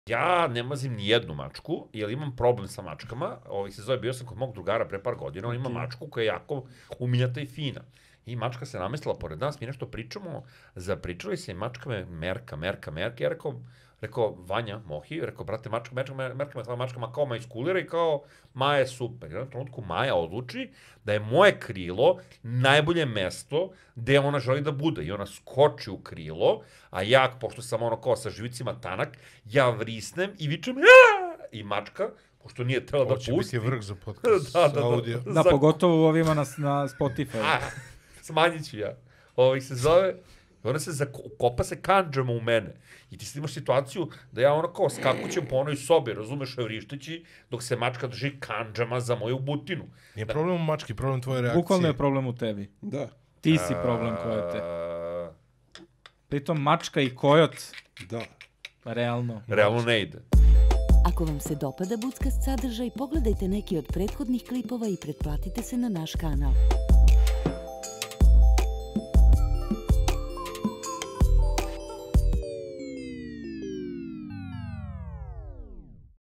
Ja ne mazim ni jednu mačku, jer imam problem sa mačkama. Se zove, bio sam kod mog drugara pre par godina, on ima mačku koja je jako umiljata i fina. I mačka se namestila pored nas, mi nešto pričamo, zapričali se i mačka me merka. Ja rekao, Vanja, Mohi, rekao, brate, mačka me kao majskulira i kao, Maja je super. I na trenutku Maja odluči da je moje krilo najbolje mesto gde ona želi da bude. I ona skoči u krilo, a ja, pošto sam ono kao sa živicima tanak, ja vrisnem i vičem, aaa! I mačka, pošto nije tela da pusti. Ovo će biti vrh za podcast, audio. Da, pogotovo u ovima na Spotify. Smanjit ću ja. Se zove, ona se kopa se kanđama u mene. I ti sad imaš situaciju da ja ono kao skakućem po onoj sobi, razumeš, vrišteći, dok se mačka drži kanđama za moju butinu. Nije problem u mački, problem tvoje reakcije. Bukvalno je problem u tebi. Da. Ti si problem koje te. Pritom mačka i kojot. Da. Realno ne ide. Ako vam se dopada Buckast sadržaj, pogledajte neki od prethodnih klipova i pretplatite se na naš kanal.